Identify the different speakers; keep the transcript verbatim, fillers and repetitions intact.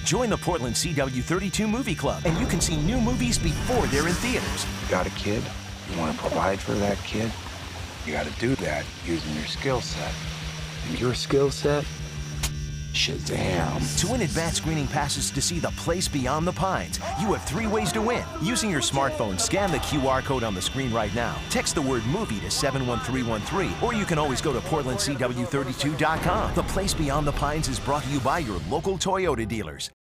Speaker 1: Join the Portland C W thirty-two Movie Club, and you can see new movies before they're in theaters.
Speaker 2: Got a kid? You want to provide for that kid? You got to do that using your skill set. And your skill set? Shazam.
Speaker 1: To win advanced screening passes to see The Place Beyond the Pines, you have three ways to win. Using your smartphone, scan the Q R code on the screen right now. Text the word movie to seven one three one three, or you can always go to Portland C W thirty-two dot com. The Place Beyond the Pines is brought to you by your local Toyota dealers.